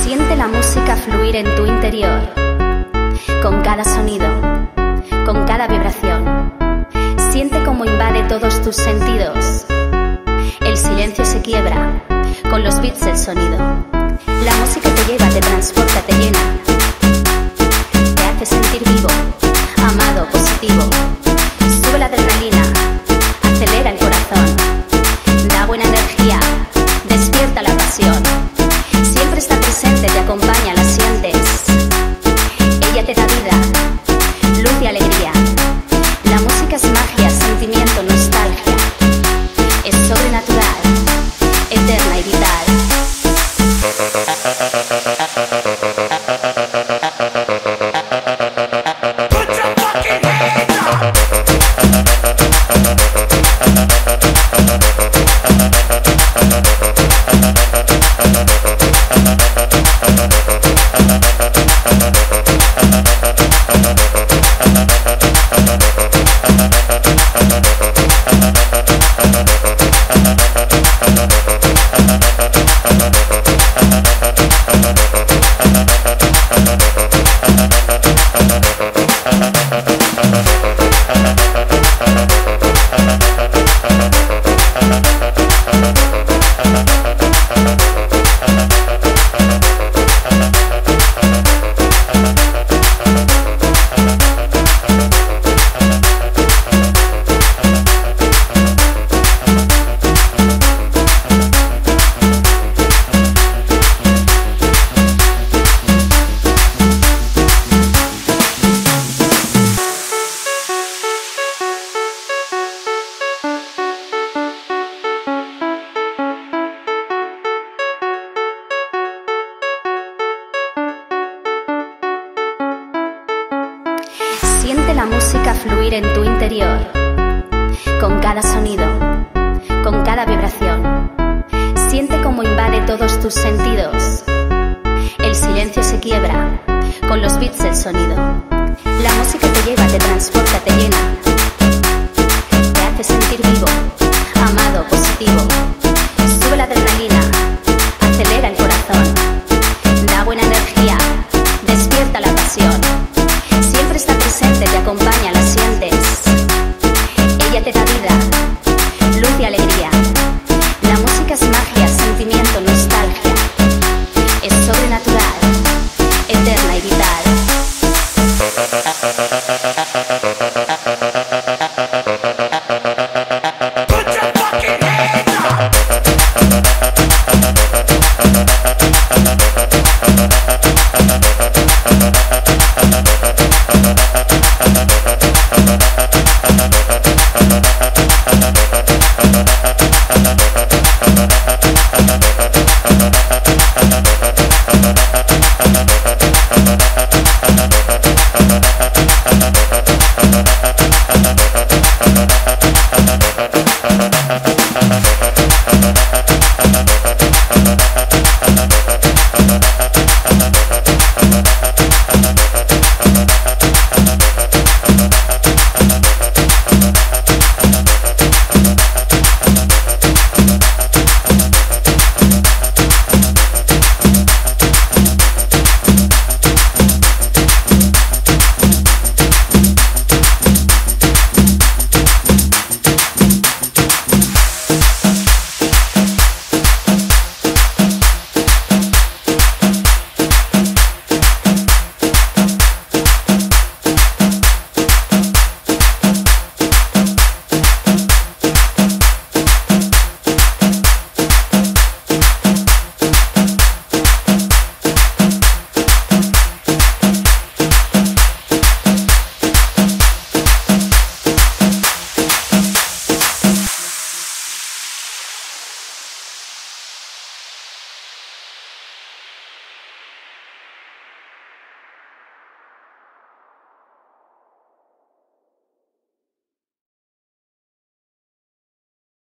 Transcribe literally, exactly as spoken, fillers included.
Siente la música fluir en tu interior, con cada sonido, con cada vibración. Siente cómo invade todos tus sentidos. El silencio se quiebra con los beats del sonido. La música te lleva, te transporta, te llena. Te hace sentir vivo, amado, positivo. Sube la adrenalina, acelera el corazón. Da buena energía, despierta la pasión. Siempre está presente, te acompaña, la sientes. Ella te da vida, luz y alegría. La música es magia, sentimiento, nostalgia. Es sobrenatural, eterna y vital. Siente la música fluir en tu interior, con cada sonido, con cada vibración. Siente cómo invade todos tus sentidos. El silencio se quiebra con los beats del sonido. La música te lleva, te transporta, te llena. Te hace sentir vivo, amado, positivo. Sube la adrenalina, acelera el corazón. Da buena energía, despierta la pasión. Siempre está presente, te acompaña, la sientes. Ella te da vida, luz y alegría. La música es magia, sentimiento, nostalgia. Es sobrenatural, eterna y vital.